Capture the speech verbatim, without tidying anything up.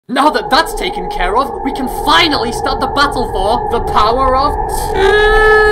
Now that that's taken care of, we can finally start the battle for the power of two!